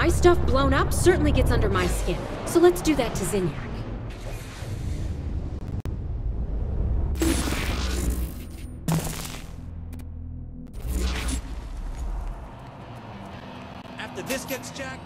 my stuff blown up certainly gets under my skin. So let's do that to Zinyak. After this gets jacked...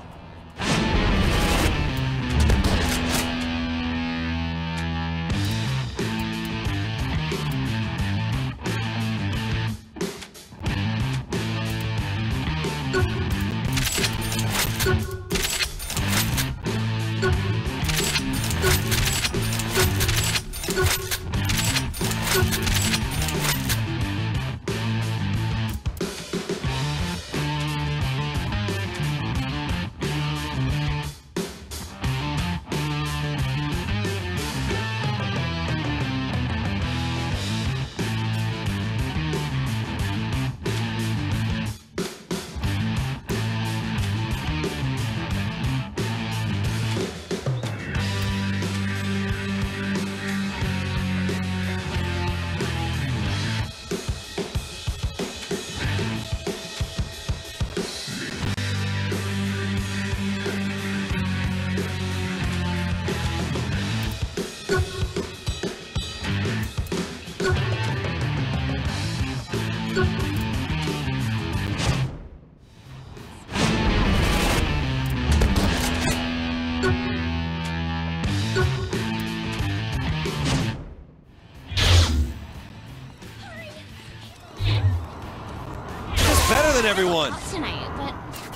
Better than everyone. Tonight, but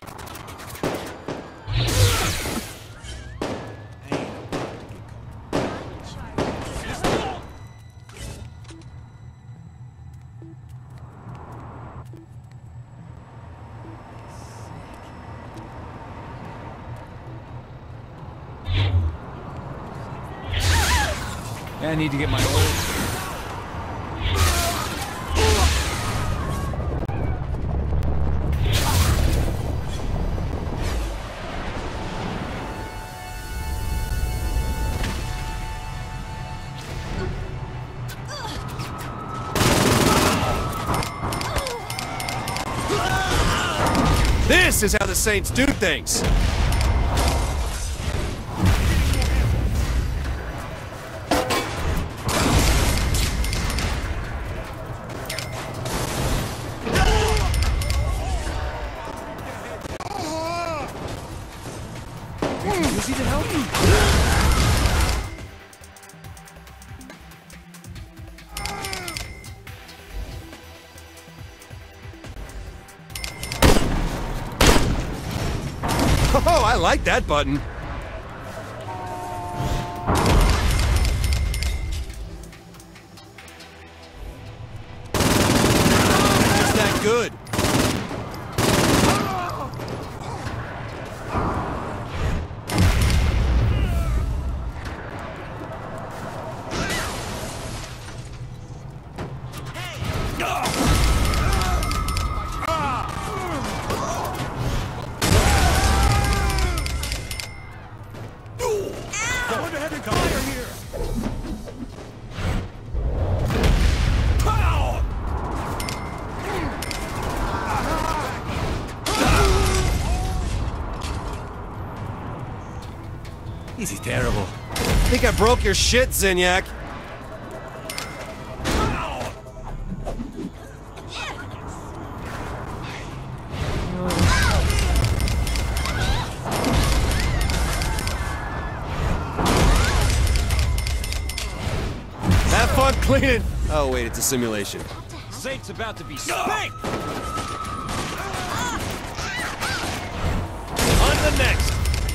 I need to get my oil. This is how the Saints do things! Is he to help me? Oh, I like that button. Is that good? Easy, terrible. I think I broke your shit, Zinyak. Have fun cleaning. Oh wait, it's a simulation. Saint's about to be spanked. On the next.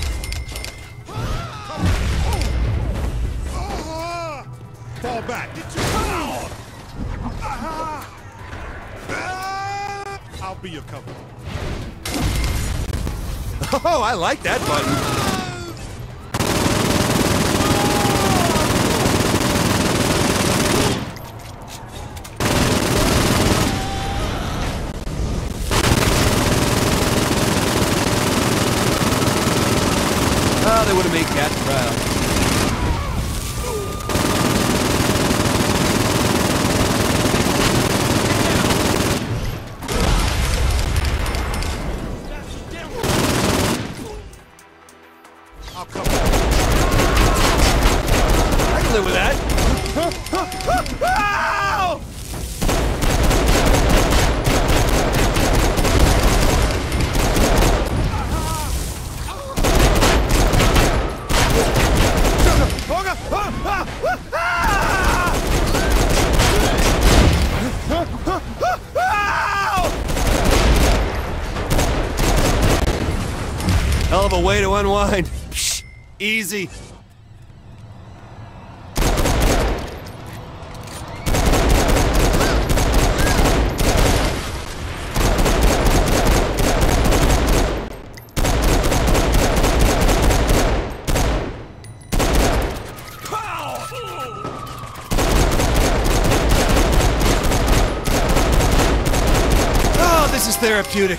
Fall back. Get your I'll be your cover. Oh, I like that button. Oh, they would have made Cat proud. with that. Ow! Hell of a way to unwind. Psh, easy. Oh, this is therapeutic.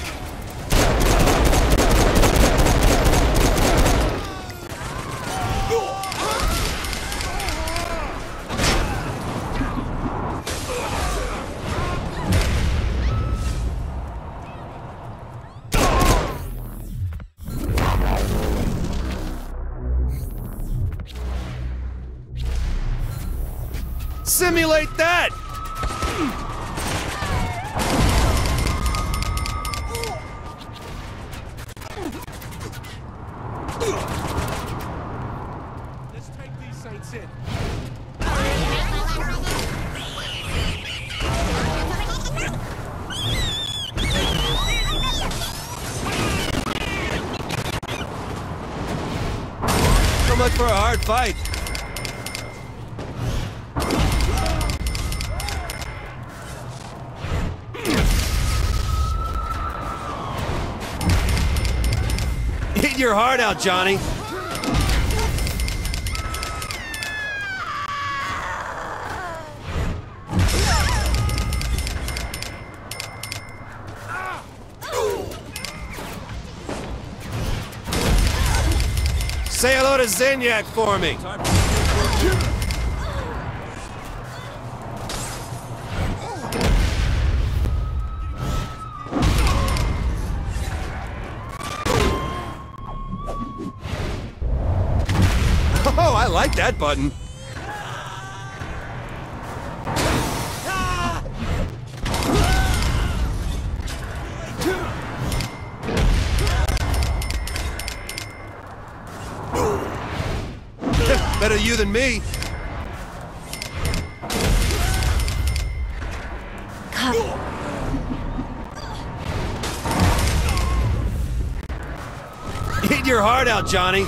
Simulate that! Let's take these saints in. So much for a hard fight. Eat your heart out, Johnny. Say hello to Zenyak for me. Oh, I like that button. Better you than me. Eat your heart out, Johnny.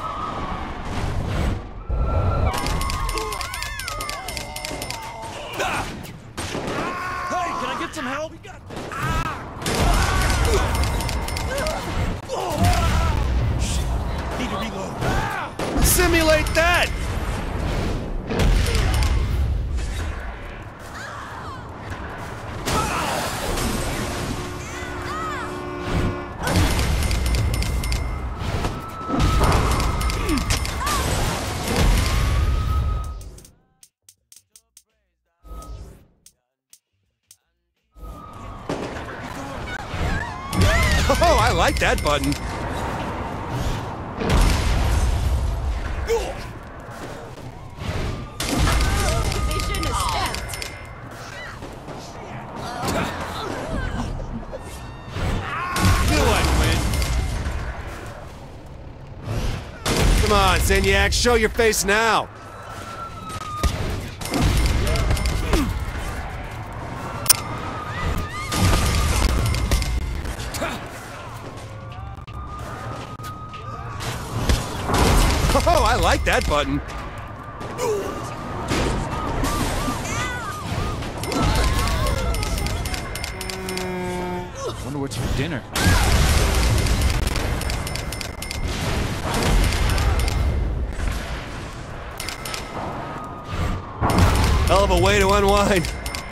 Some help? Need to reload. Simulate that! Oh, I like that button. Vision is stamped. Feel like win. Come on, Zenyak, show your face now. Oh, I like that button. Wonder what's for dinner. Hell of a way to unwind.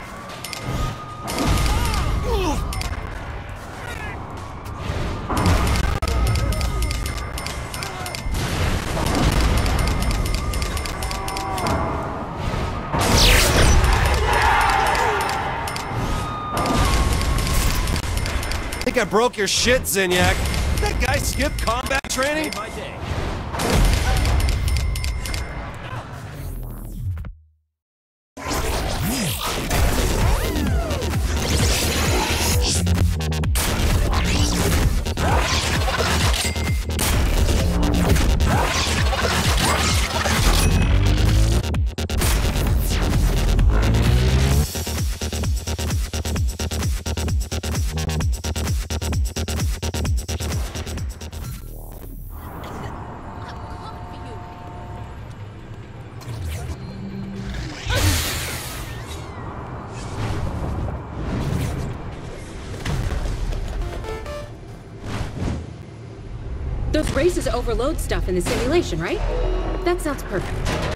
I think I broke your shit, Zenyak. That guy skipped combat training? My day. Those races overload stuff in the simulation, right? That sounds perfect.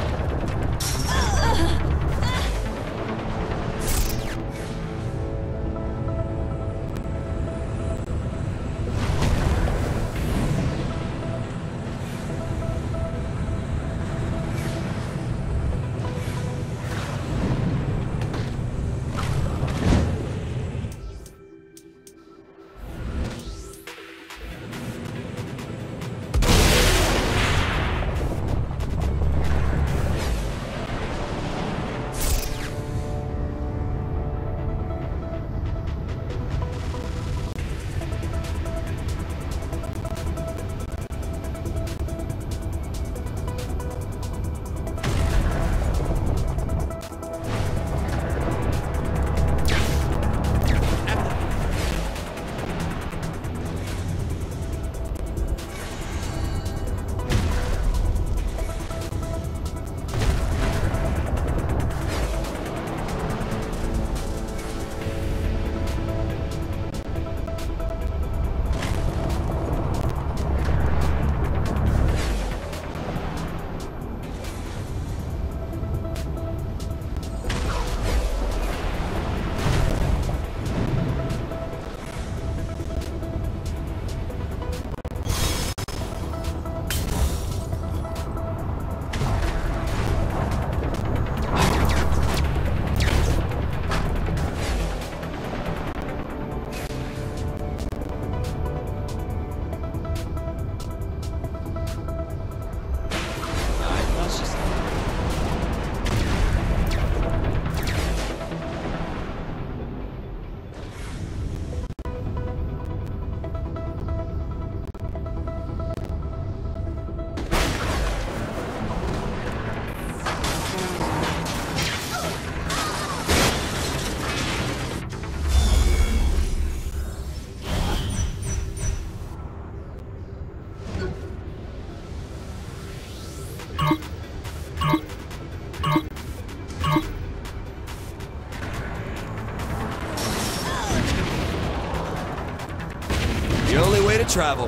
The only way to travel.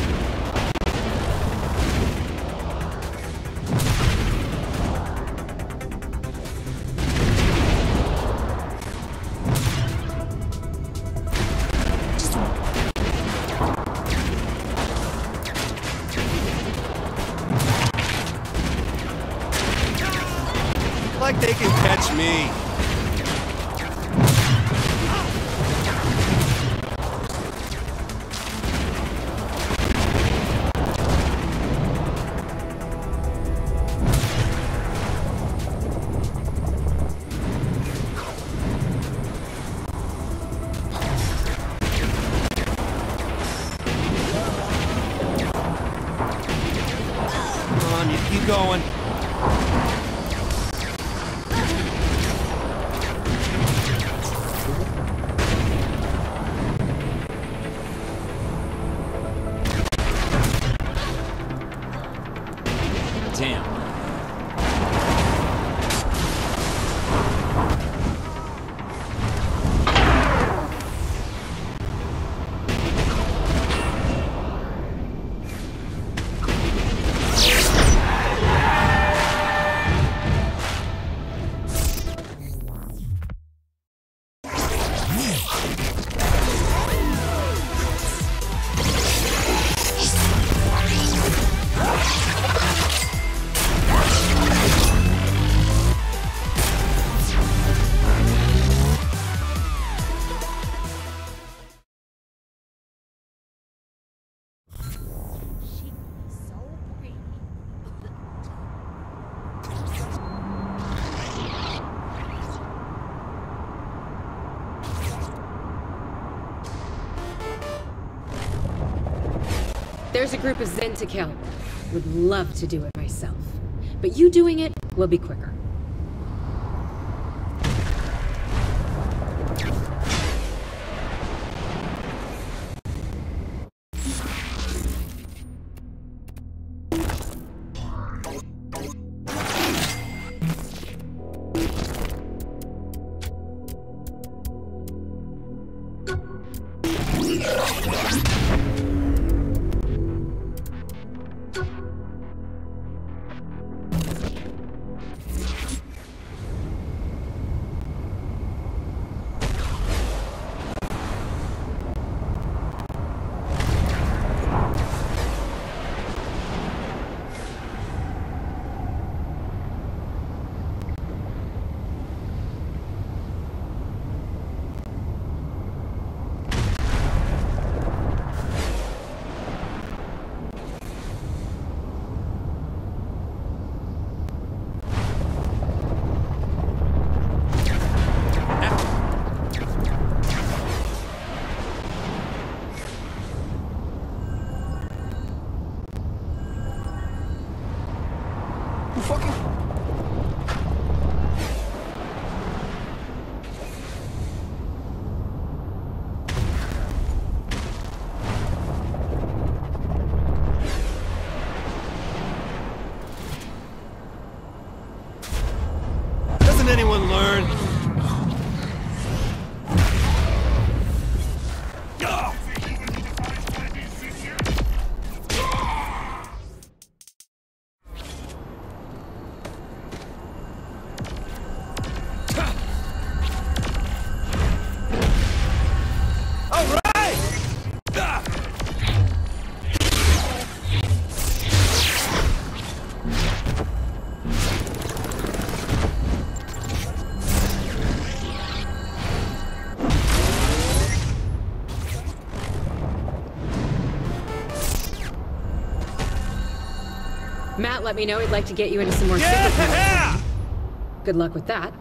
Like they can catch me. Come on, you keep going. Damn. There's a group of Zen to kill. Would love to do it myself. But you doing it will be quicker. anyone learn? Matt let me know he'd like to get you into some more super. Good luck with that.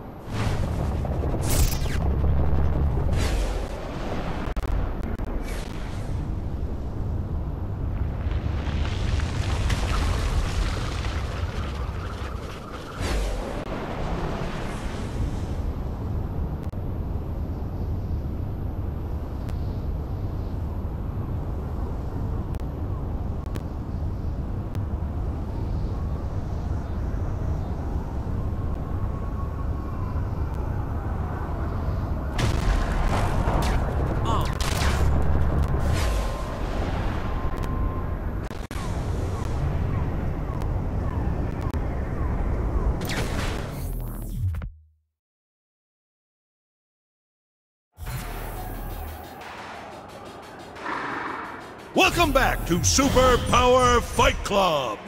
Welcome back to Super Power Fight Club!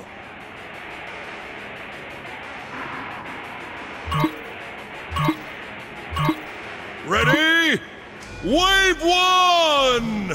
Ready? Wave 1!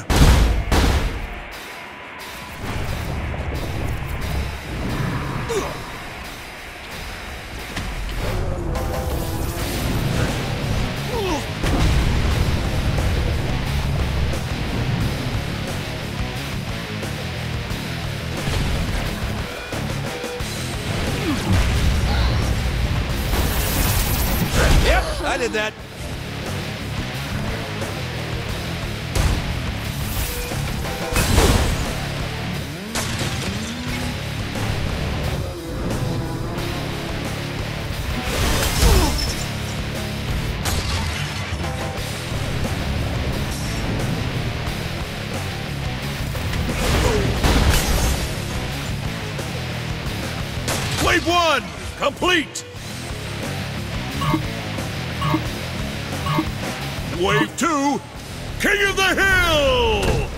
I did that. Wave 1, complete! Wave 2, King of the Hill!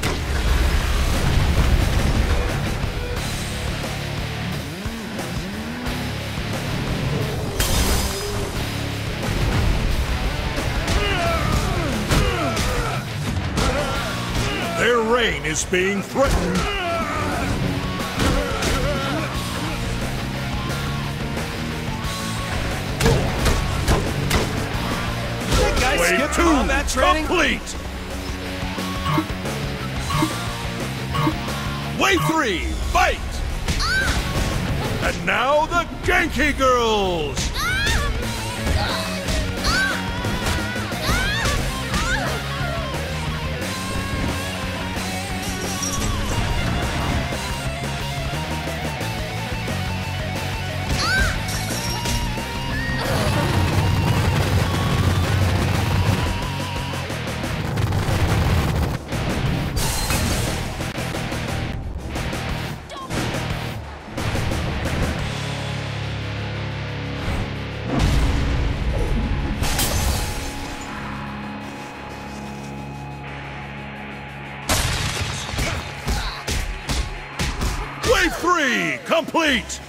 Their reign is being threatened. Wave 2, complete! Wave 3, fight! And now the Genki Girls! Wave 3, complete!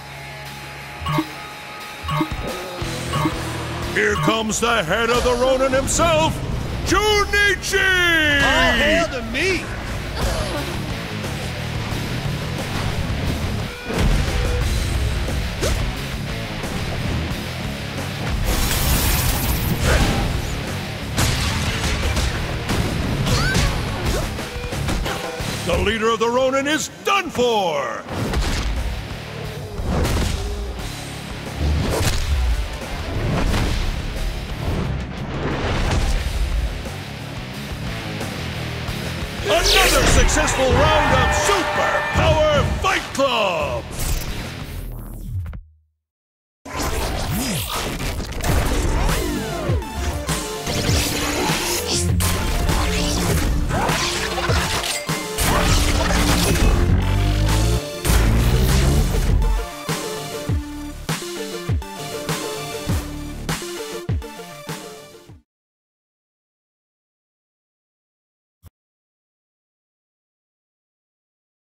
Here comes the head of the Ronin himself, Junichi! All hail to me! The leader of the Ronin is done for! Another successful